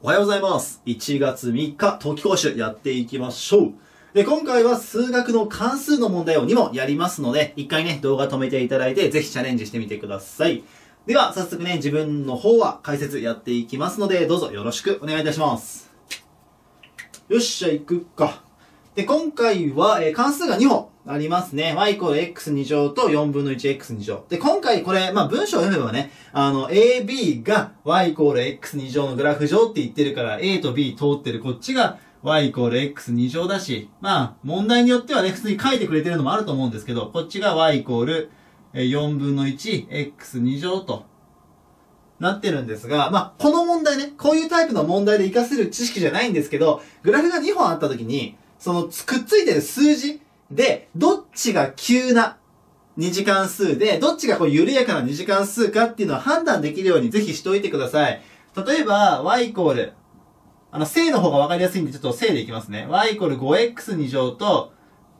おはようございます。1月3日、冬季講習やっていきましょう。で、今回は数学の関数の問題を2問やりますので、一回ね、動画止めていただいて、ぜひチャレンジしてみてください。では、早速ね、自分の方は解説やっていきますので、どうぞよろしくお願いいたします。よっしゃ、行くか。で、今回は、関数が2本ありますね。y イコール x2 乗と4分の 1x2 乗。で、今回これ、文章を読めばね、AB が y イコール x2 乗のグラフ上って言ってるから、A と B 通ってるこっちが y イコール x2 乗だし、問題によってはね、普通に書いてくれてるのもあると思うんですけど、こっちが y イコール4分の 1x2 乗となってるんですが、この問題ね、こういうタイプの問題で活かせる知識じゃないんですけど、グラフが2本あった時に、そのくっついてる数字で、どっちが急な二次関数で、どっちがこう緩やかな二次関数かっていうのは判断できるようにぜひしておいてください。例えば、y イコール、正の方がわかりやすいんでちょっと正でいきますね。y イコール 5x2 乗と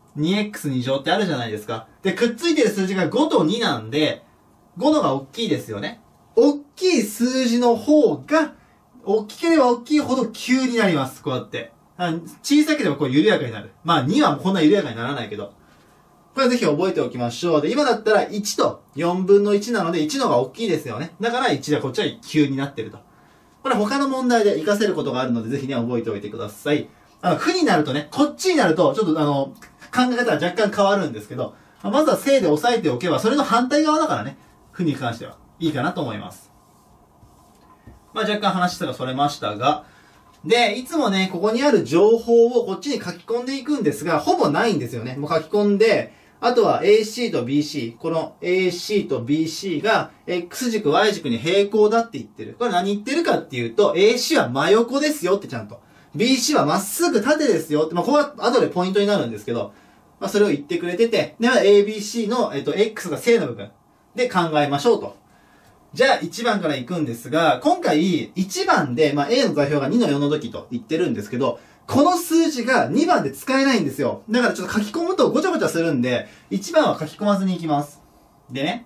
2x2 乗ってあるじゃないですか。で、くっついてる数字が5と2なんで、5のが大きいですよね。大きい数字の方が、大きければ大きいほど急になります。こうやって。小さければこう緩やかになる。2はこんな緩やかにならないけど。これぜひ覚えておきましょう。で、今だったら1と4分の1なので1の方が大きいですよね。だから1でこっちは急になってると。これ他の問題で活かせることがあるのでぜひね、覚えておいてください。負になるとね、こっちになるとちょっと考え方が若干変わるんですけど、まずは正で押さえておけば、それの反対側だからね、負に関してはいいかなと思います。若干話がそれましたが、で、いつもね、ここにある情報をこっちに書き込んでいくんですが、ほぼないんですよね。もう書き込んで、あとは AC と BC。この AC と BC が X 軸、Y 軸に平行だって言ってる。これ何言ってるかっていうと、AC は真横ですよってちゃんと。BC はまっすぐ縦ですよって。ここは後でポイントになるんですけど、それを言ってくれてて、では ABC の、X が正の部分で考えましょうと。じゃあ1番から行くんですが、今回1番で、A の座標が2の4の時と言ってるんですけど、この数字が2番で使えないんですよ。だからちょっと書き込むとごちゃごちゃするんで、1番は書き込まずに行きます。でね、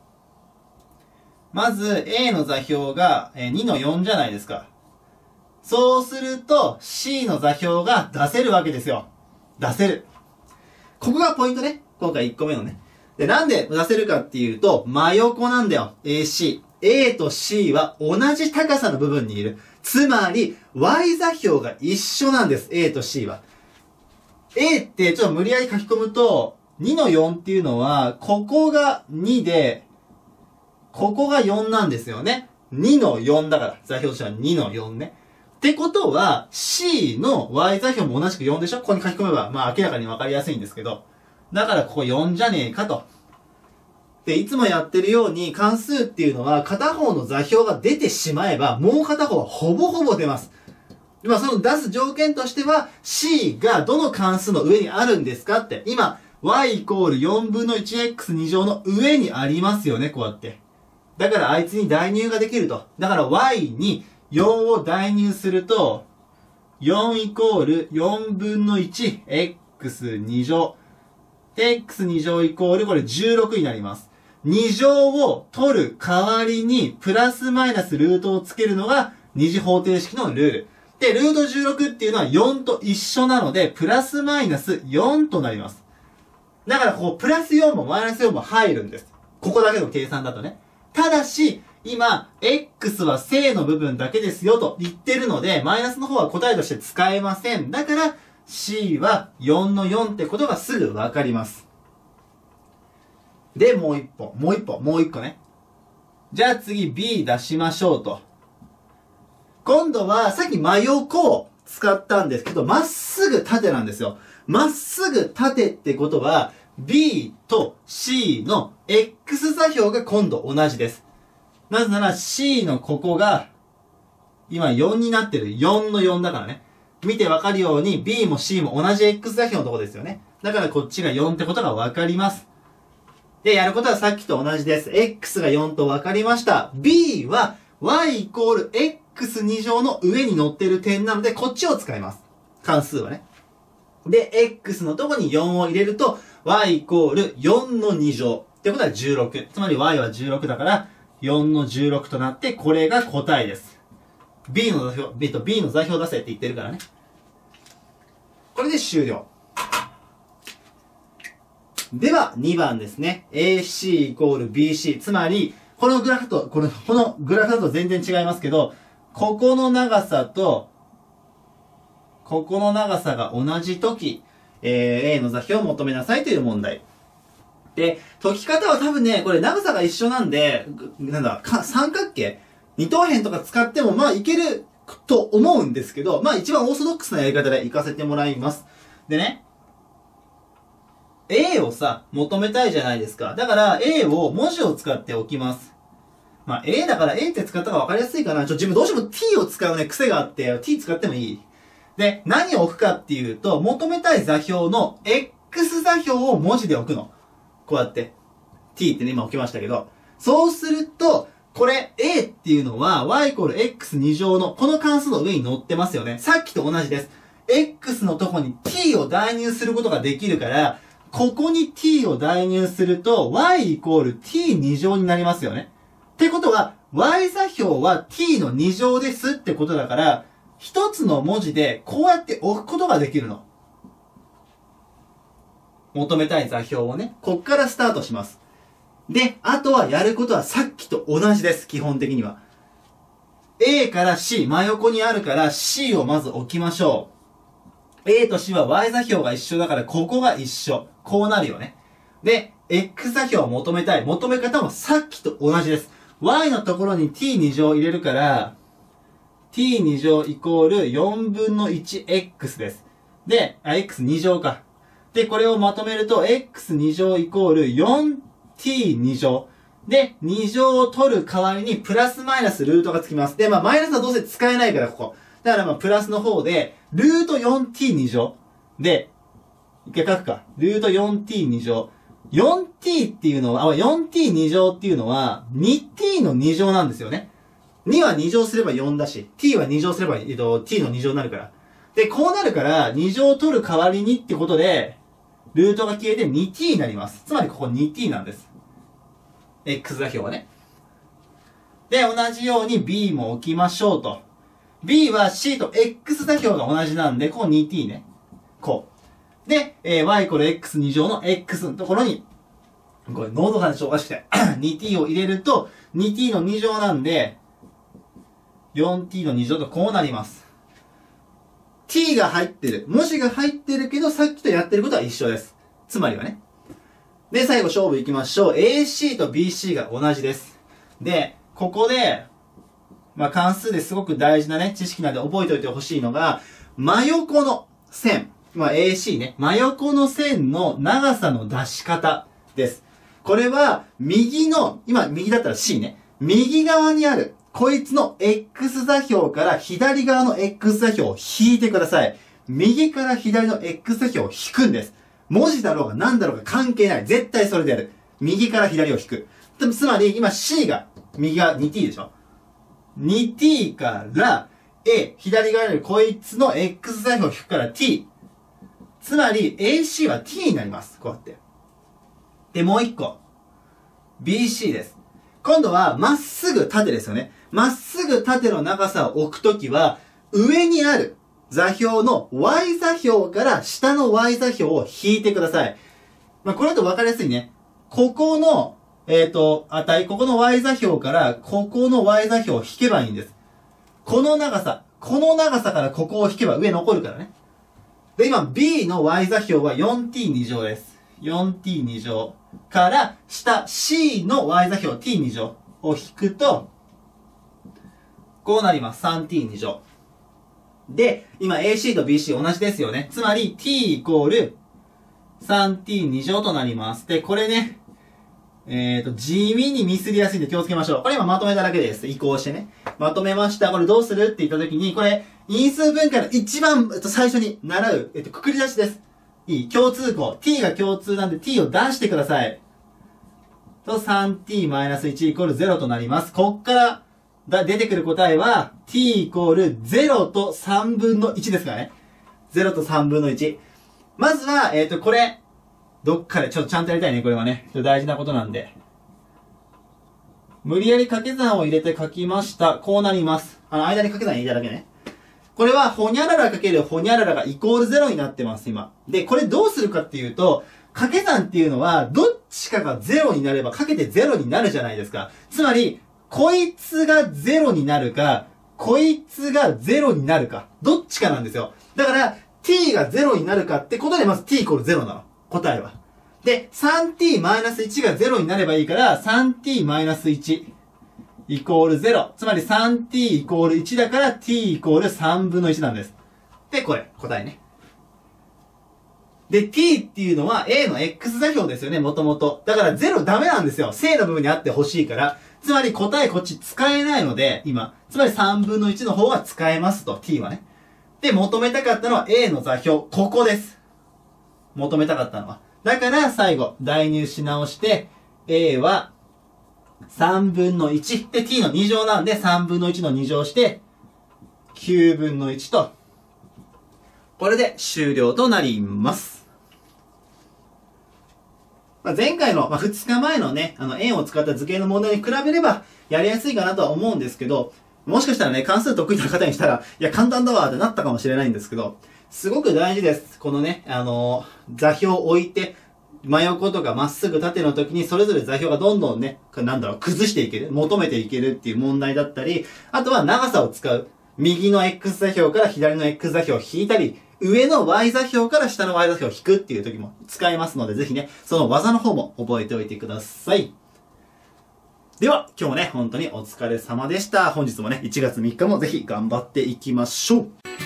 まず A の座標が2の4じゃないですか。そうすると C の座標が出せるわけですよ。出せる。ここがポイントね。今回1個目のね。で、なんで出せるかっていうと、真横なんだよ。A と C は同じ高さの部分にいる。つまり、Y 座標が一緒なんです。A と C は。A ってちょっと無理やり書き込むと、2の4っていうのは、ここが2で、ここが4なんですよね。2の4だから。座標としては2の4ね。ってことは、C の Y 座標も同じく4でしょ？ここに書き込めば、明らかにわかりやすいんですけど。だからここ4じゃねえかと。で、いつもやってるように関数っていうのは片方の座標が出てしまえばもう片方はほぼほぼ出ます。その出す条件としては C がどの関数の上にあるんですかって。今、y イコール4分の 1x2 乗の上にありますよね、こうやって。だからあいつに代入ができると。だから y に4を代入すると、4イコール4分の 1x2 乗。x2 乗イコールこれ16になります。2乗を取る代わりにプラスマイナスルートをつけるのが二次方程式のルール。で、ルート16っていうのは4と一緒なので、プラスマイナス4となります。だからここプラス4もマイナス4も入るんです。ここだけの計算だとね。ただし、今、x は正の部分だけですよと言ってるので、マイナスの方は答えとして使えません。だから、C は4の4ってことがすぐわかります。で、もう一個ね。じゃあ次 B 出しましょうと。今度はさっき真横を使ったんですけど、まっすぐ縦なんですよ。まっすぐ縦ってことは B と C の X 座標が今度同じです。なぜなら C のここが今4になってる。4の4だからね。見てわかるように B も C も同じ X 座標のとこですよね。だからこっちが4ってことがわかります。で、やることはさっきと同じです。X が4とわかりました。B は Y イコール X2 乗の上に乗ってる点なのでこっちを使います。関数はね。で、X のとこに4を入れると Y イコール4の2乗。ってことは16。つまり Y は16だから4の16となってこれが答えです。 B の座標、B の座標出せって言ってるからね。これで終了。では、2番ですね。AC イコール BC。つまり、このグラフだと全然違いますけど、ここの長さと、ここの長さが同じとき、A の座標を求めなさいという問題。で、解き方は多分ね、これ長さが一緒なんで、三角形二等辺とか使っても、まあいけると思うんですけど、まあ一番オーソドックスなやり方で行かせてもらいます。でね、A をさ、求めたいじゃないですか。だから A を文字を使っておきます。まあ A だから A って使った方が分かりやすいかな。自分どうしても T を使うね、癖があって、T 使ってもいい？で、何を置くかっていうと、求めたい座標の X 座標を文字で置くの。こうやって。T ってね、今置きましたけど。そうすると、これ A っていうのは y イコール x2 乗のこの関数の上に乗ってますよね。さっきと同じです。X のとこに T を代入することができるから、ここに t を代入すると y イコール t2 乗になりますよね。ってことは y 座標は t の2乗ですってことだから、一つの文字でこうやって置くことができるの。求めたい座標をね、こっからスタートします。で、あとはやることはさっきと同じです、基本的には。A から C、真横にあるから C をまず置きましょう。A と C は Y 座標が一緒だから、ここが一緒。こうなるよね。で、X 座標を求めたい。求め方もさっきと同じです。Y のところに T2 乗入れるから、T2 乗イコール4分の 1X です。で、X2 乗か。で、これをまとめると、X2 乗イコール 4T2 乗。で、2乗を取る代わりに、プラスマイナスルートがつきます。で、まあ、マイナスはどうせ使えないから、ここ。だからまあ、プラスの方で、ルート 4t2 乗。で、一回書くか。ルート 4t2 乗。4t っていうのは、4t2 乗っていうのは、2t の2乗なんですよね。2は2乗すれば4だし、t は2乗すれば、t の2乗になるから。で、こうなるから、2乗取る代わりにってことで、ルートが消えて 2t になります。つまりここ 2t なんです。x 座標はね。で、同じように b も置きましょうと。b は c と x 座標が同じなんで、ここ 2t ね。こう。で、y イコール x2 乗の x のところに、これ濃度感でおかしくて、2t を入れると、2t の2乗なんで、4t の2乗とこうなります。t が入ってる。文字が入ってるけど、さっきとやってることは一緒です。つまりはね。で、最後勝負いきましょう。AC と BC が同じです。で、ここで、まあ、関数ですごく大事なね、知識なんで覚えておいてほしいのが、真横の線。まあ、AC ね。真横の線の長さの出し方です。これは、右の、今、右だったら C ね。右側にある、こいつの X 座標から左側の X 座標を引いてください。右から左の X 座標を引くんです。文字だろうが何だろうが関係ない。絶対それでやる。右から左を引く。つまり、今 C が、右が 2t でしょ。2t から A、左側にあるこいつの X 座標を引くから t。つまり AC は t になります。こうやって。で、もう一個。BC です。今度はまっすぐ縦ですよね。まっすぐ縦の長さを置くときは、上にある座標の Y 座標から下の Y 座標を引いてください。まあ、これだと分かりやすいね。ここの、値、ここの Y 座標から、ここの Y 座標を引けばいいんです。この長さからここを引けば上残るからね。で、今 B の Y 座標は 4t2 乗です。4t2 乗から下 C の Y 座標 t2 乗を引くと、こうなります。3t2 乗。で、今 AC と BC 同じですよね。つまり t イコール 3t2 乗となります。で、これね、地味にミスりやすいんで気をつけましょう。これ今まとめただけです。移行してね。まとめました。これどうするって言った時に、これ、因数分解の一番、最初に習う、くくり出しです。いい。共通項。t が共通なんで t を出してください。と 3t-1 イコール0となります。こっから出てくる答えは t イコール0と3分の1ですからね。0と3分の1。まずは、これ、どっかでちょっとちゃんとやりたいね、これはね。大事なことなんで。 無理やり掛け算を入れて書きました。こうなります。間に掛け算入れただけね。これは、ほにゃららかけるほにゃららがイコール0になってます、今。で、これどうするかっていうと、掛け算っていうのは、どっちかが0になればかけて0になるじゃないですか。つまり、こいつが0になるか、こいつが0になるか、どっちかなんですよ。だから、t が0になるかってことで、まず t イコール0なの。答えは。で、3t-1 が0になればいいから、3t-1 イコール0。つまり 3t イコール1だから t イコール3分の1なんです。で、これ、答えね。で、t っていうのは a の x 座標ですよね、もともと。だから0ダメなんですよ。正の部分にあってほしいから。つまり答えこっち使えないので、今。つまり3分の1の方は使えますと、t はね。で、求めたかったのは a の座標。ここです。求めたかったのは。だから最後、代入し直して、a は3分の1。で、t の2乗なんで3分の1の2乗して、9分の1と、これで終了となります。前回の、2日前のね、円を使った図形の問題に比べれば、やりやすいかなとは思うんですけど、もしかしたらね、関数得意な方にしたら、いや、簡単だわってなったかもしれないんですけど、すごく大事です。このね、座標を置いて、真横とかまっすぐ縦の時にそれぞれ座標がどんどんね、崩していける、求めていけるっていう問題だったり、あとは長さを使う。右の X 座標から左の X 座標を引いたり、上の Y 座標から下の Y 座標を引くっていう時も使えますので、ぜひね、その技の方も覚えておいてください。では、今日もね、本当にお疲れ様でした。本日もね、1月3日もぜひ頑張っていきましょう。